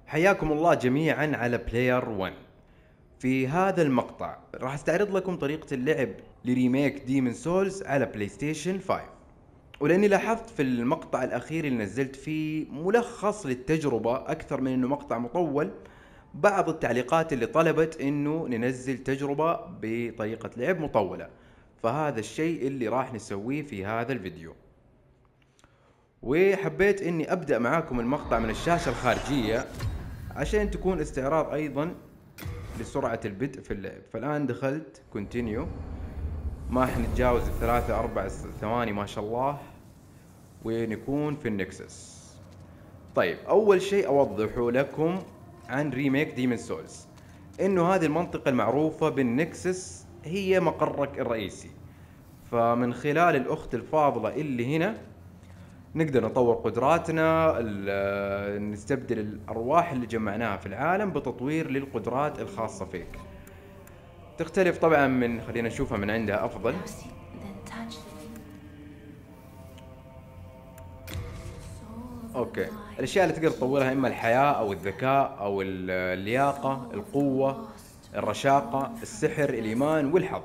حياكم الله جميعا على بلاير 1. في هذا المقطع راح استعرض لكم طريقة اللعب لريميك ديمن سولز على بلاي ستيشن 5. ولاني لاحظت في المقطع الاخير اللي نزلت فيه ملخص للتجربة اكثر من انه مقطع مطول، بعض التعليقات اللي طلبت انه ننزل تجربة بطريقة لعب مطولة، فهذا الشيء اللي راح نسويه في هذا الفيديو. وحبيت اني ابدأ معاكم المقطع من الشاشة الخارجية عشان تكون استعراض ايضا لسرعة البدء في اللعب. فالان دخلت كونتينيو، ما حنتجاوز الثلاثة اربع ثواني ما شاء الله، ونكون في النكسس. طيب اول شيء اوضحه لكم عن ريميك ديمن سولز انه هذه المنطقة المعروفة بالنكسس هي مقرك الرئيسي، فمن خلال الاخت الفاضلة اللي هنا نقدر نطور قدراتنا، نستبدل الأرواح اللي جمعناها في العالم بتطوير للقدرات الخاصة فيك. تختلف طبعا من، خلينا نشوفها من عندها أفضل. أوكي، الأشياء اللي تقدر تطورها إما الحياة أو الذكاء أو اللياقة، القوة، الرشاقة، السحر، الإيمان والحظ.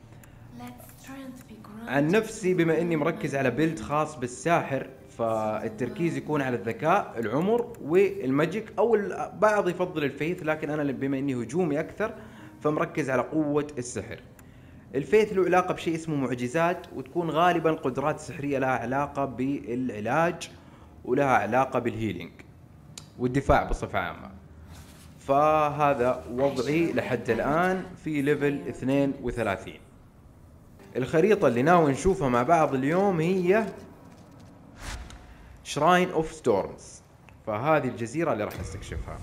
عن نفسي بما إني مركز على بيلد خاص بالساحر، فالتركيز يكون على الذكاء، العمر والماجيك، او البعض يفضل الفيث، لكن انا بما اني هجومي اكثر فمركز على قوة السحر. الفيث له علاقة بشيء اسمه معجزات، وتكون غالبا قدرات سحرية لها علاقة بالعلاج ولها علاقة بالهيلينج والدفاع بصفة عامة. فهذا وضعي لحد الان في ليفل 32. الخريطة اللي ناوي نشوفها مع بعض اليوم هي شراين اوف ستورمز، فهذه الجزيرة اللي راح نستكشفها.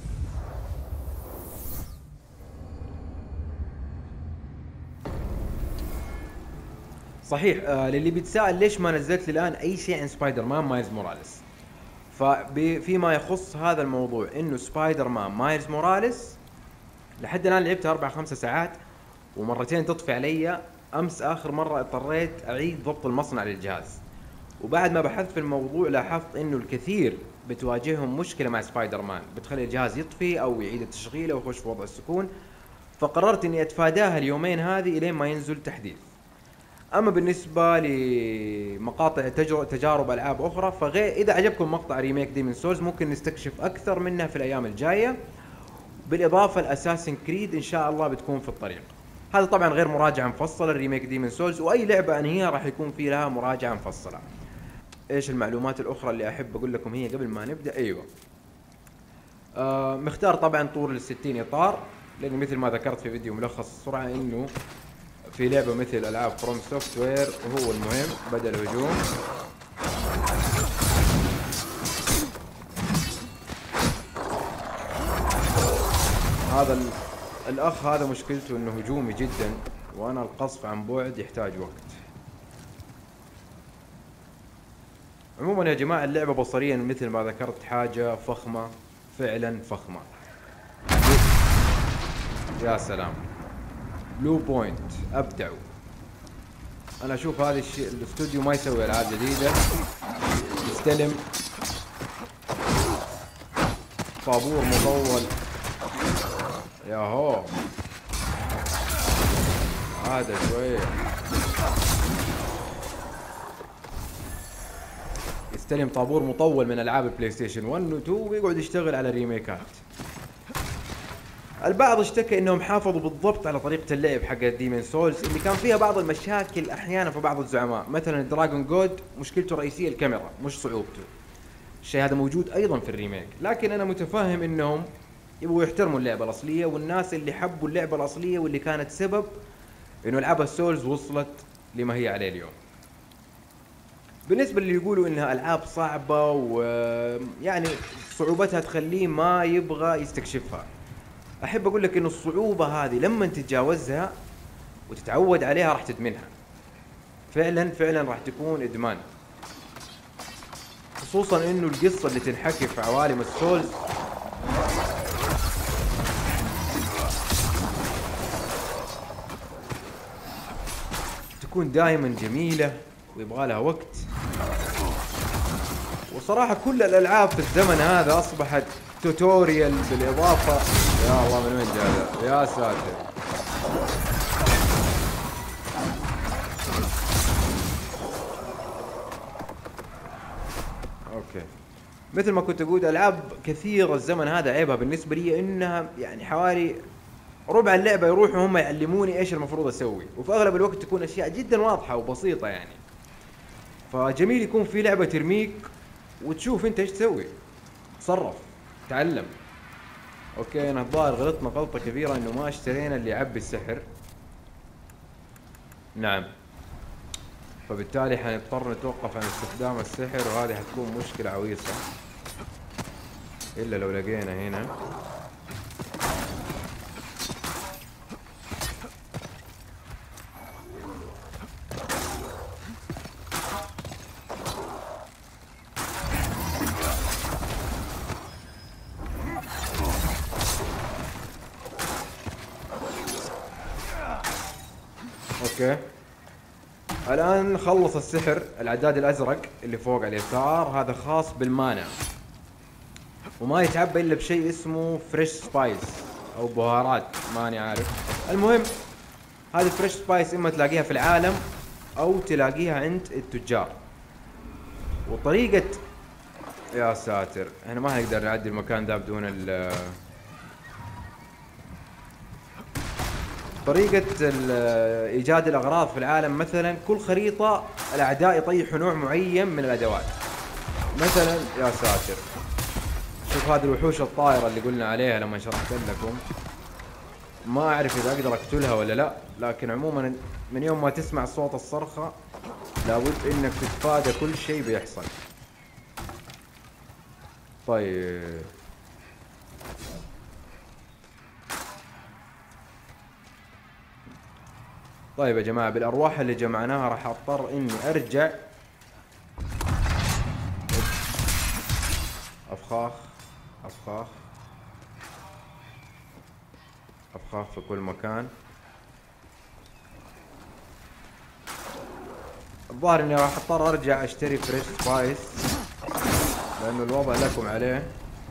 صحيح، للي بيتساءل ليش ما نزلت لي الان اي شيء عن سبايدر مان مايلز موراليس، فيما يخص هذا الموضوع انه سبايدر مان مايلز موراليس لحد الان لعبتها 4-5 ساعات ومرتين تطفي علي. امس اخر مرة اضطريت اعيد ضبط المصنع للجهاز، وبعد ما بحثت في الموضوع لاحظت انه الكثير بتواجههم مشكلة مع سبايدر مان بتخلي الجهاز يطفي او يعيد تشغيله ويخش في وضع السكون، فقررت اني اتفاداها اليومين هذه الين ما ينزل تحديث. اما بالنسبة لمقاطع تجارب العاب اخرى، فغير اذا عجبكم مقطع ريميك ديمن سولز ممكن نستكشف اكثر منها في الايام الجاية، بالاضافة لاساسن كريد ان شاء الله بتكون في الطريق. هذا طبعا غير مراجعة مفصلة الريميك ديمن سولز، واي لعبة انهيها راح يكون في لها مراجعة مفصلة. ايش المعلومات الاخرى اللي احب اقول لكم هي قبل ما نبدا؟ ايوه، مختار طبعا طول ال60 اطار، لان مثل ما ذكرت في فيديو ملخص السرعه انه في لعبه مثل العاب فروم سوفت وير وهو المهم بدا الهجوم. هذا الاخ هذا مشكلته انه هجومي جدا، وانا القصف عن بعد يحتاج وقت. عموما يا جماعة اللعبة بصريا مثل ما ذكرت حاجة فخمة، فعلا فخمة. يا سلام، بلو بوينت ابدعوا. انا اشوف هذا الشيء الاستوديو ما يسوي العاب جديدة، يستلم طابور مطول. ياهو هذا شوية يستلم طابور مطول من العاب البلاي ستيشن 1 و 2 ويقعد يشتغل على ريميكات. البعض اشتكى انهم حافظوا بالضبط على طريقة اللعب حق ديمن سولز اللي كان فيها بعض المشاكل احيانا في بعض الزعماء، مثلا دراجون جود مشكلته الرئيسية الكاميرا مش صعوبته. الشيء هذا موجود ايضا في الريميك، لكن انا متفهم انهم يبغوا يحترموا اللعبة الاصلية، والناس اللي حبوا اللعبة الاصلية واللي كانت سبب انه العاب السولز وصلت لما هي عليه اليوم. بالنسبة اللي يقولوا انها العاب صعبة ويعني صعوبتها تخليه ما يبغى يستكشفها، احب اقول لك انه الصعوبة هذه لما تتجاوزها وتتعود عليها راح تدمنها. فعلا فعلا راح تكون ادمان، خصوصا انه القصة اللي تنحكي في عوالم السولز تكون دائما جميلة ويبغى لها وقت. وصراحة كل الالعاب في الزمن هذا اصبحت توتوريال بالاضافه. يا الله من وين جاء؟ يا ساتر. اوكي، مثل ما كنت اقول العاب كثيره الزمن هذا عيبها بالنسبه لي انها يعني حوالي ربع اللعبه يروحوا هم يعلموني ايش المفروض اسوي، وفي اغلب الوقت تكون اشياء جدا واضحه وبسيطه يعني. فجميل يكون في لعبه ترميك وتشوف انت ايش تسوي، تصرف، تعلم. اوكي، انا الظاهر غلطنا غلطه كبيره انه ما اشترينا اللي يعبي السحر. نعم، فبالتالي حنضطر نتوقف عن استخدام السحر، وهذه حتكون مشكله عويصه الا لو لقينا هنا. اوكي، الان خلص السحر. العداد الازرق اللي فوق على اليسار هذا خاص بالمانع، وما يتعبى الا بشيء اسمه فريش سبايس او بهارات، ماني عارف. المهم هذه فريش سبايس اما تلاقيها في العالم او تلاقيها عند التجار. وطريقة، يا ساتر، احنا ما نقدر نعدي المكان ده بدون طريقة ايجاد الاغراض في العالم. مثلا كل خريطة الاعداء يطيحوا نوع معين من الادوات. مثلا يا ساتر، شوف هذه الوحوش الطائرة اللي قلنا عليها لما شرحت لكم. ما اعرف اذا اقدر اقتلها ولا لا، لكن عموما من يوم ما تسمع صوت الصرخة لابد انك تتفادى كل شيء بيحصل. طيب طيب يا جماعة، بالارواح اللي جمعناها راح اضطر اني ارجع. افخاخ افخاخ افخاخ في كل مكان. الظاهر اني راح اضطر ارجع اشتري فريش سبايس لانه الوضع لكم عليه.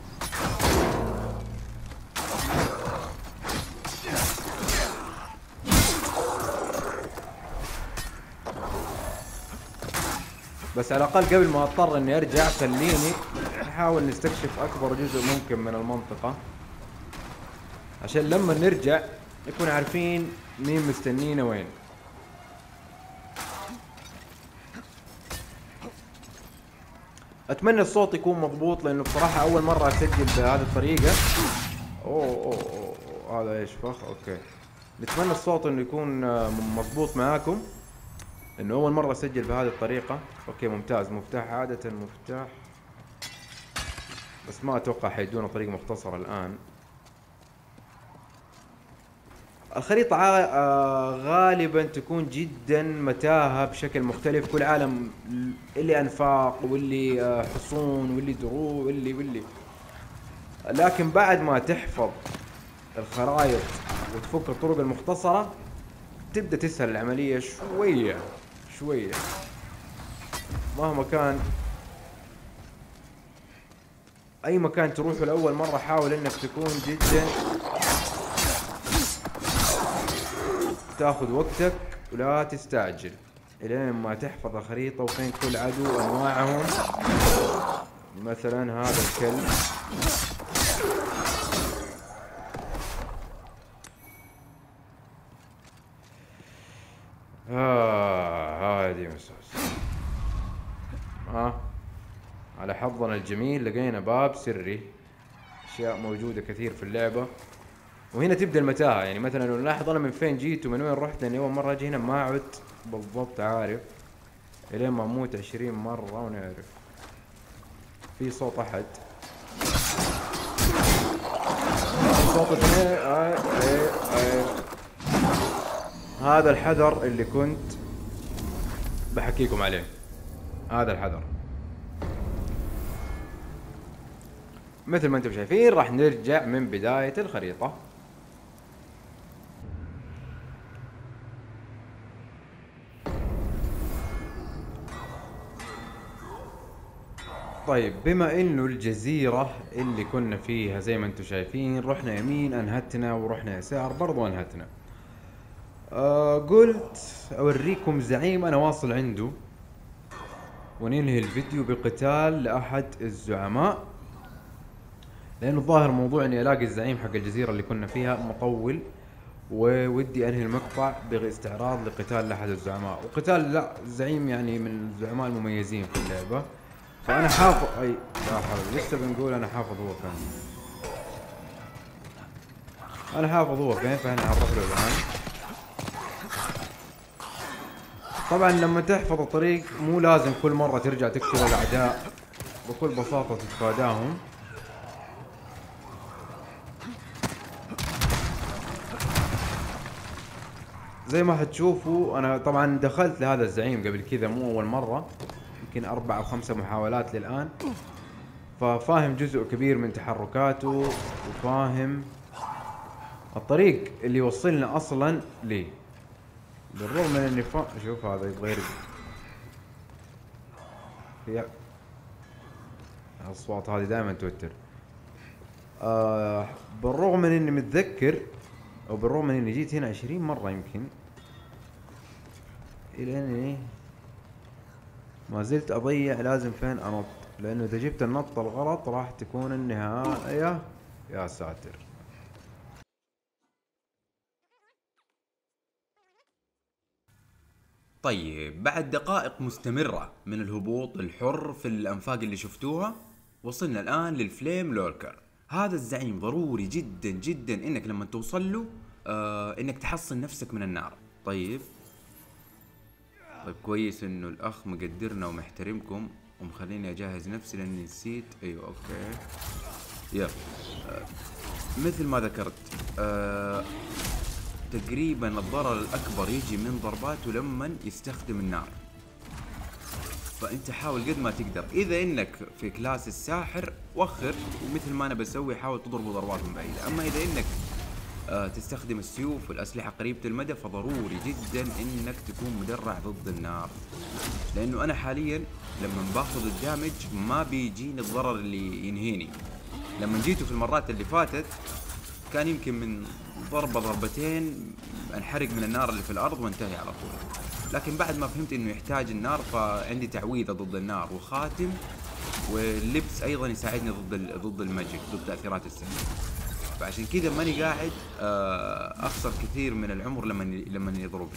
بس على الاقل قبل ما اضطر اني ارجع خليني نحاول نستكشف اكبر جزء ممكن من المنطقة، عشان لما نرجع نكون عارفين مين مستنينا وين. اتمنى الصوت يكون مضبوط، لانه بصراحة اول مرة اسجل بهذه الطريقة. أوه. هذا ايش فخ؟ اوكي، نتمنى الصوت انه يكون مضبوط معاكم، انه اول مرة اسجل بهذه الطريقة. اوكي ممتاز. مفتاح، عادة مفتاح، بس ما اتوقع حيدونا طريقة مختصرة الان. الخريطة غالبا تكون جدا متاهة بشكل مختلف. كل عالم اللي انفاق واللي حصون واللي دروع واللي لكن بعد ما تحفظ الخرائط وتفك الطرق المختصرة تبدأ تسهل العملية شوية شوية. مهما كان اي مكان تروحه لأول مرة حاول انك تكون جدا تاخذ وقتك ولا تستعجل الين ما تحفظ الخريطة وفين كل عدو انواعهم. مثلا هذا الكلب، هذه مسوس. على حظنا الجميل لقينا باب سري، اشياء موجودة كثير في اللعبة. وهنا تبدأ المتاهة. يعني مثلا لو نلاحظ انا من فين جيت ومن وين رحت، لاني اول مرة اجي هنا ما عدت بالضبط عارف، الين ما اموت 20 مرة ونعرف. في صوت احد، صوت اثنين. هذا الحذر اللي كنت بحكيكم عليه، هذا الحذر. مثل ما انتم شايفين راح نرجع من بداية الخريطة. طيب بما انه الجزيرة اللي كنا فيها زي ما انتم شايفين، رحنا يمين انهتنا ورحنا يسار برضو انهتنا. قلت اوريكم زعيم انا واصل عنده، وننهي الفيديو بقتال لاحد الزعماء، لانه الظاهر موضوع اني الاقي الزعيم حق الجزيرة اللي كنا فيها مطول، وودي انهي المقطع باستعراض لقتال لاحد الزعماء، وقتال لا زعيم يعني من الزعماء المميزين في اللعبة. فانا حافظ اي لا حول، لسه بنقول انا حافظ هو فين، انا حافظ هو فين، فاحنا هنروح له الان. طبعا لما تحفظ الطريق مو لازم كل مرة ترجع تقتل الاعداء، بكل بساطة تتفاداهم. زي ما حتشوفوا انا طبعا دخلت لهذا الزعيم قبل كذا، مو اول مرة، يمكن 4 أو 5 محاولات للان، ففاهم جزء كبير من تحركاته، وفاهم الطريق اللي يوصلنا اصلا ليه. بالرغم من اني شوف هذا يبغى يرقد، هي الاصوات هذه دائما توتر. بالرغم من اني متذكر، او بالرغم من اني جيت هنا 20 مرة يمكن، الا اني ما زلت اضيع لازم فين انط، لانه اذا جبت النط الغلط راح تكون النهاية. يا ساتر. طيب بعد دقائق مستمرة من الهبوط الحر في الأنفاق اللي شفتوها، وصلنا الآن للفليم لوركر. هذا الزعيم ضروري جدا جدا إنك لما توصل له إنك تحصن نفسك من النار. طيب كويس إنه الأخ مقدرنا ومحترمكم ومخليني أجهز نفسي لأني نسيت. أيوة أوكي يلا. مثل ما ذكرت تقريبا الضرر الأكبر يجي من ضرباته لما يستخدم النار، فأنت حاول قد ما تقدر. إذا إنك في كلاس الساحر وخر، ومثل ما أنا بسوي حاول تضربه ضربات من بعيدة. أما إذا إنك تستخدم السيوف والأسلحة قريبة المدى، فضروري جدا إنك تكون مدرع ضد النار، لأنه أنا حاليا لما باخذ الدامج ما بيجيني الضرر اللي ينهيني. لما جيته في المرات اللي فاتت كان يمكن من ضربة ضربتين انحرق من النار اللي في الارض وانتهي على طول. لكن بعد ما فهمت انه يحتاج النار، فعندي تعويذة ضد النار وخاتم، واللبس ايضا يساعدني ضد الماجيك، ضد تأثيرات السحر. فعشان كذا ماني قاعد اخسر كثير من العمر لما يضربني.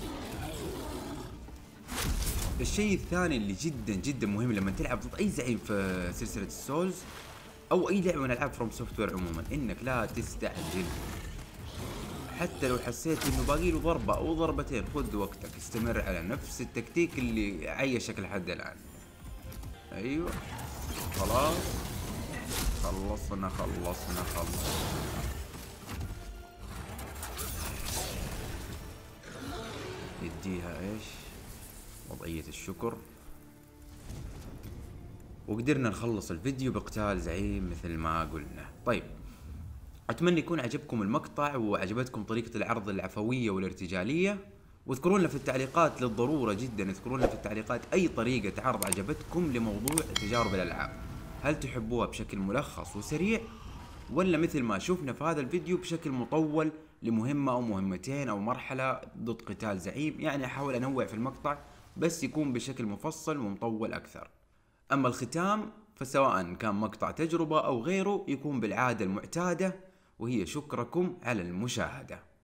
الشيء الثاني اللي جدا جدا مهم لما تلعب ضد اي زعيم في سلسلة السولز او اي لعبة من العاب فروم سوفت وير عموما، انك لا تستعجل. حتى لو حسيت انه باقي له ضربة او ضربتين، خذ وقتك، استمر على نفس التكتيك اللي عيشك لحد الان. ايوه خلاص، خلصنا. يديها ايش؟ وضعية الشكر. وقدرنا نخلص الفيديو بقتال زعيم مثل ما قلنا. طيب اتمنى يكون عجبكم المقطع وعجبتكم طريقة العرض العفوية والارتجالية، واذكروا لنا في التعليقات، للضرورة جدا اذكروا لنا في التعليقات اي طريقة عرض عجبتكم لموضوع تجارب الالعاب. هل تحبوها بشكل ملخص وسريع، ولا مثل ما شفنا في هذا الفيديو بشكل مطول لمهمة او مهمتين او مرحلة ضد قتال زعيم؟ يعني احاول انوع في المقطع بس يكون بشكل مفصل ومطول اكثر. اما الختام فسواء كان مقطع تجربة او غيره يكون بالعادة المعتادة، وهي شكركم على المشاهدة.